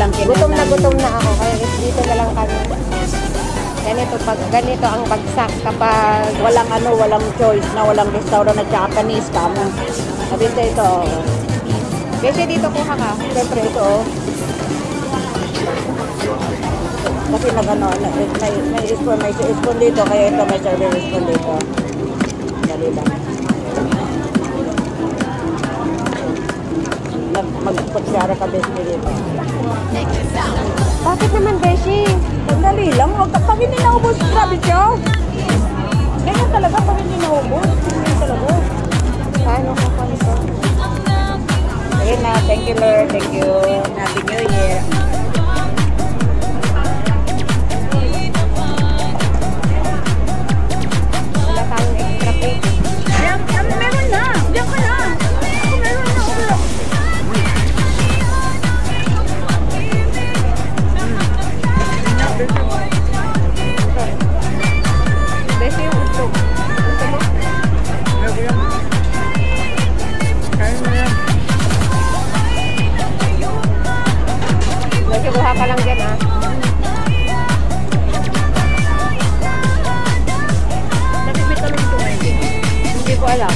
lang Gutom na ako, kaya dito na lang kami. Ganito, pag ganito ang bagsak kapag walang choice na walang restaurant na Japanese kamo. Sabi sa ito, kasi dito kuha ka. siyempre ito, kasi nag-ano, may spoon dito, kaya ito may serving spoon dito. Dali lang. Magpagsara ka beshi dito. Bakit naman, Beshi? Dali lang, pag hindi naubos, grabe siya. Ganyan talaga, pag hindi naubos, ganyan talaga. Paano ko pa ito? Ayun na, thank you Lord, thank you. Happy New Year. Wala tayong extra pay. Meron na, diyan ka na. Ako meron na, wala. Beshi yung utlog. Gusto mo? Kaya mo yan. Beshi, kuha ka lang dyan, ah. Bakit may talong ito ngayon? Hindi ko alam.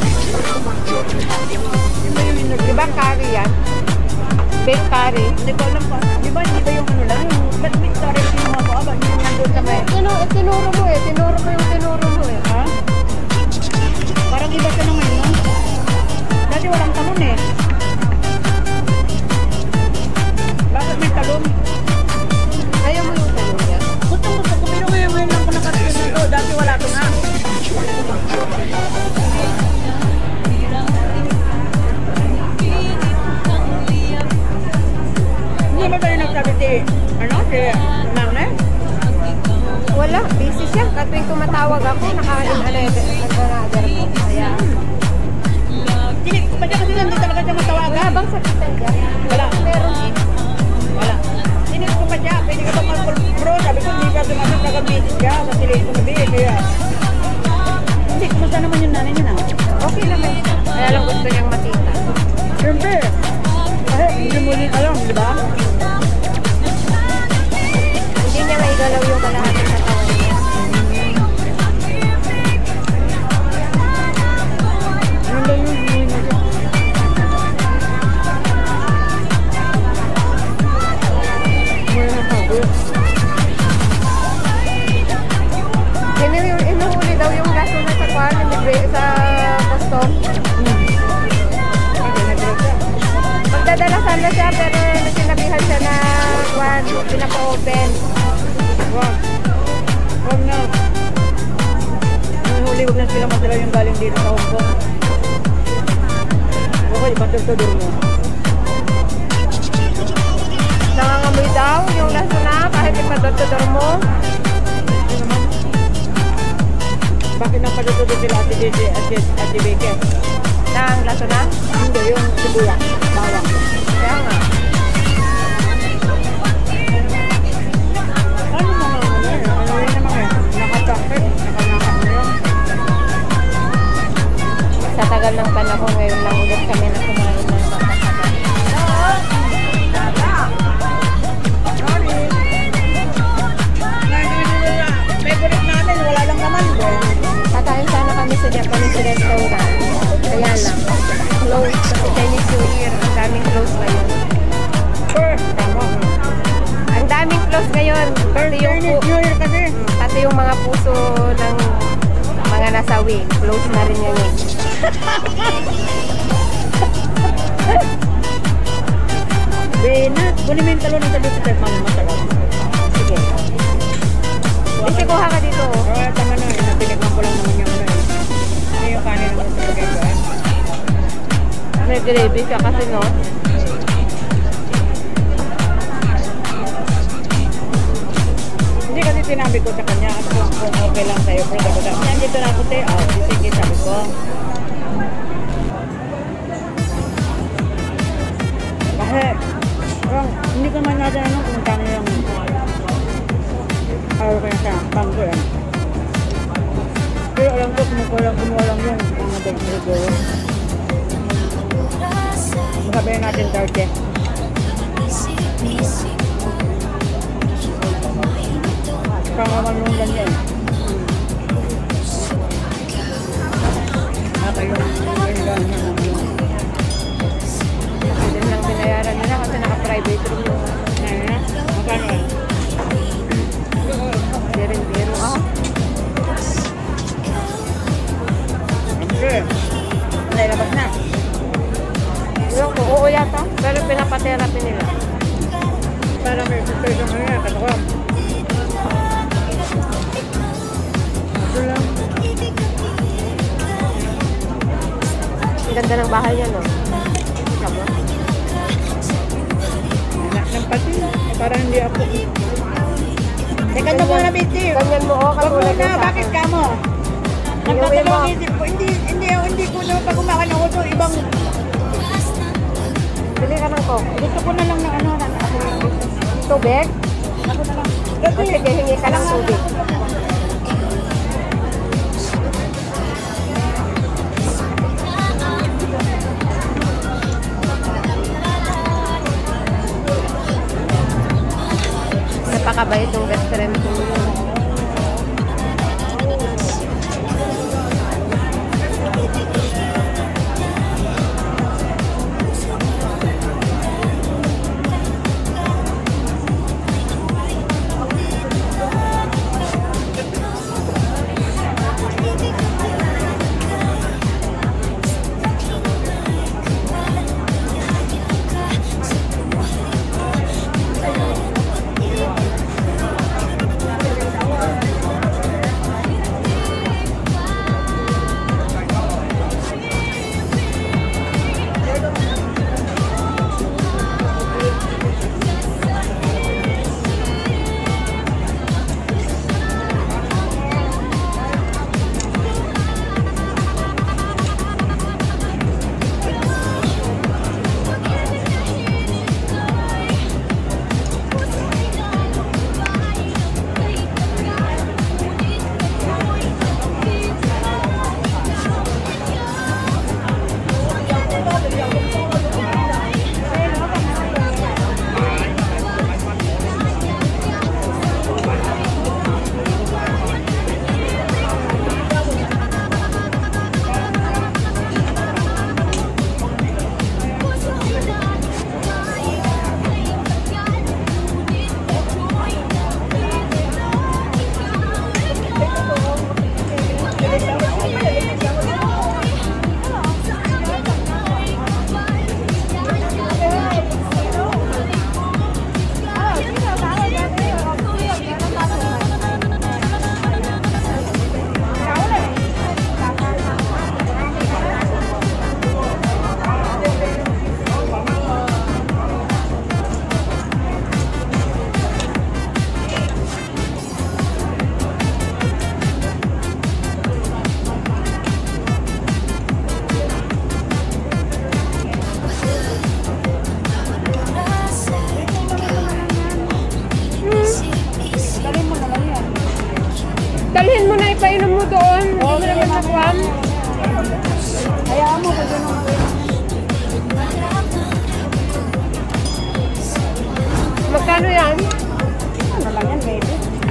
Di ba curry yan? Baked curry. Hindi ko alam pa. Di ba yung ano lang? Ba't may sorry kinuha ko? Ba't yung nandun sa may... Tinuro mo eh. Tinuro mo yung tinuro mo eh. Ha? Parang iba ka naman, no? Dati walang talon eh. Bakit may talon? Ayaw mo yung talong yan. Gusto ko, pero ngayon lang ko nakatiyan nito. Dati wala ko na. Hindi ba tayo nagsabi si Nanay? Wala. Busy siya. Katuwing tumatawag ako, naka-another ko. Kaya, Hindi, pa siya kasi nandun talaga siya matawagan. wala bang sakitan dyan? Wala. Meron. Wala. Hindi ko pa siya. Pwede ka ba mag-bro? Sabi ko, hindi ka sumasak nag-meeting siya. Kasi late ko na kaya. Hindi, kumusta naman yung nanay niya na? Okay naman siya. Kaya lang gusto niyang makita. Siyempre. Kasi hindi mo rin alam, di ba? Hindi niya maigalaw yung kalahati sa katawan niya. Ano lang yun? Inuhuli daw yung laso na sa kwan, sa custom. Magdadala sana siya, pero sinabihan siya na kwan, pinaka-open. Huwag na. Huli, huwag na sila masala yung galing dito sa Hong Kong. Okay, patutudor mo. Nangangamoy daw yung laso na, kahit ipadotodor mo. Bakit nang patutudor sila Ate Beke? Nang laso na? Hindi, yung sibuya. Bawang. Kaya nga. Ano mga ano yun? Ano yun naman yun? Nakatakit. Nakanakak na yun. Sa tagal ng panahon, ngayon lang ulit kami na kumain ng papasabay. Favorite namin, wala lang naman. Kakain sana kami sa Japanese restaurant. Kaya lang, close kasi Chinese New Year. Ang daming close ngayon. Ang daming close ngayon. Pati yung, Chinese New Year kasi. pati yung mga puso ng mga nasawi. Close na rin yan eh. Bena, kunin mo yung talon ng tabi sa mga masarap. Sige. Kasi kuha ka dito. Oh. Oh, tama na. Napinikman ko lang naman yung ano eh. Hindi yung kanin naman sa lagay ko eh. May gravy siya kasi no. Hindi kasi sinabi ko sa kanya kung okay lang sa'yo. Pero sabi ko, yan dito na ako te. Oh, sige sabi ko. Kasi, hindi ko man natin ano kung kano yung araw ko sa bangko eh. Pero alam ko, kumuha lang yun. Mga bangko siguro. Masabihin natin 30. Pangaman yung ganyan. Hindi lang binayaran nila kasi naka-private room yung Magkano? biro. Okay. Nailabas na. Yung oo yata, pero pinapatherapy nila. Para may suspension mo nga, katakwam. Ito lang. Ang ganda ng bahay niya, no? Tama. Anak ng pati. Para hindi ako. Teka na muna, Betty. Ganyan mo, Wag katulad muna, yung sa bakit akin. ka mo? Nagtatalong isip ko, hindi ko na pag kumakan ako to, ibang, Bili ka ng coke. gusto ko na lang na ano, Tubig? ako na lang. O sige, hingi ka ng tubig. Napakabait yung best friend ko. Dalhin mo na, ipainom mo doon. Hindi mo naman nakuhan. Hayaan mo, pag ganun. Magkano yan? Ano lang yan, maybe.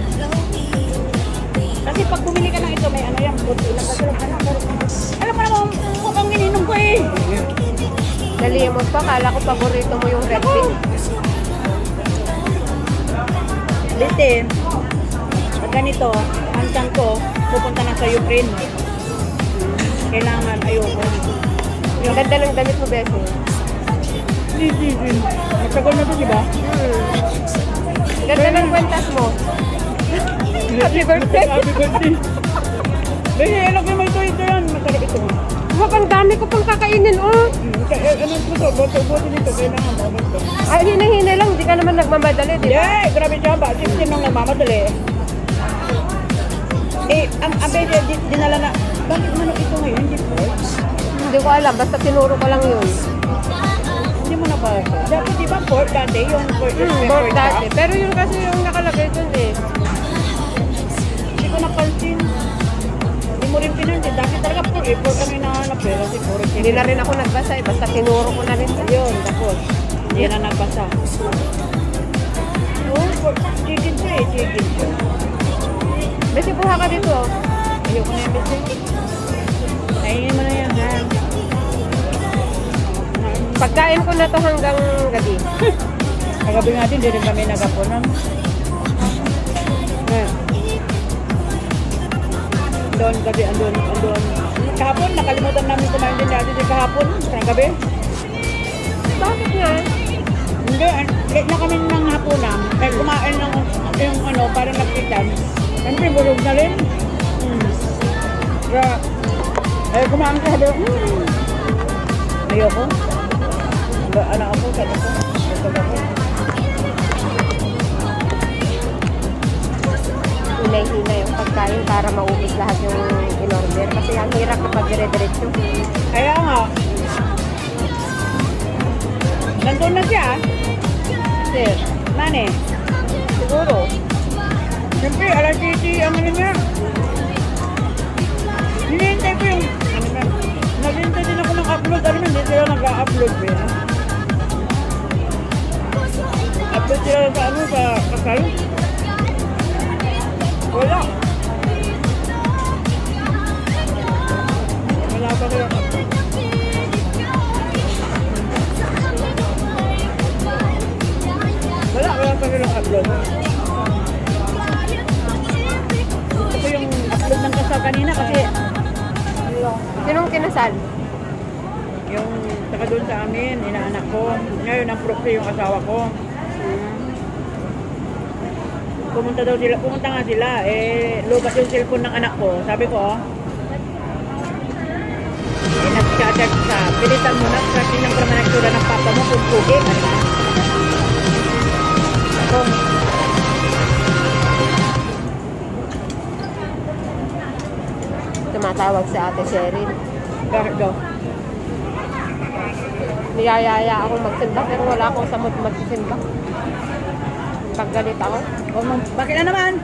Kasi pag bumili ka ng ito, may ano yan, puti lang. Kasi alam mo naman, mukhang ininom ko eh. Nalimot pa, kala ko paborito mo yung red bean. Litin, pag ganito, ang tiyan ko, pupunta na sa Ukraine. Kailangan, ayoko. Ang ganda ng damit mo, Beso. Matagal na to, di ba? Ang ganda ng kwentas mo. Happy birthday! Happy birthday! Baya, alam naman ito yan. Masarap ito. Wag, ang dami ko pang kakainin, oh. Ano po ito? Boto nito. Kailangan mo ito. Ay, hina-hina lang. Hindi ka naman nagmamadali, di ba? Yeah, grabe siya ba? Sistin nang nagmamadali. Eh, ang abede, dinala na. Bakit manok ito ngayon? Hindi po. Hindi ko alam. Basta tinuro ko lang yun. Hindi mo na ba? Dati di ba pork dati? Yung pork Pork dati. Pero yun kasi yung nakalagay dun eh. Hindi ko napansin. Hindi mo rin pinansin. Dati talaga pork eh. Pork ang hinahanap eh. Kasi pork. Hindi na rin ako nagbasa eh. Basta tinuro ko na rin. Yun, tapos. Hindi na nagbasa. Oh, chicken siya eh, chicken siya. Besi, buha ka dito. Oh. Ayoko na yung besi. Kainin mo na yan, ha? Pagkain ko na to hanggang gabi. Kagabi natin, hindi rin kami nagapunan. Doon gabi, andun. Kahapon, nakalimutan namin kumain din natin din kahapon, sa gabi. Bakit nga? Hindi, late na kami ng hapunan. Eh, kumain ng yung ano, parang nagkitan. Siyempre, bulog na rin. Kaya, eh, kumain ka sabi, ayoko. Anak ako, sabi ko. Sabi ako. Hinay-hinay yung pagkain para maubos lahat yung in-order. Kasi ang hirap kapag dire-diretso. Kaya nga, nandun na siya. Sir, nani? Siguro. Siyempre, alas 7 ang ano niya. Hinihintay ko yung, ano na, naghihintay din ako ng upload. Ano man, hindi sila nag-upload ba yun? Upload sila sa ano, sa kasal. Wala. Wala pa sila upload. Wala pa sila upload. Ito yung upload ng kasal kanina kasi Sinong kinasal? yung saka doon sa amin, inaanak ko. Ngayon, ang proxy yung asawa ko. Pumunta nga sila. Eh, lubat yung cellphone ng anak ko. Sabi ko, nag-chat sa, pilitan mo na kasi nang naman nagsura ng papa mo kung pugi. Ako, Tumatawag si Ate Cheryl. bakit daw? Niyayaya ako magsimba pero wala akong samot magsimba. Paggalit ako. Bakit na naman?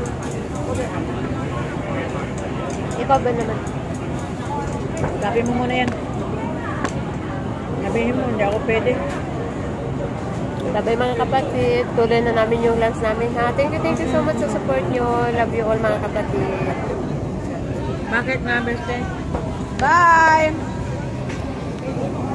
Ikaw ba naman? Sabi mo muna yan. Sabihin mo, hindi ako pwede. Sabay mga kapatid, tuloy na namin yung lunch namin ha. Thank you so much sa support nyo. Love you all mga kapatid. Bakit nga, beste? Bye!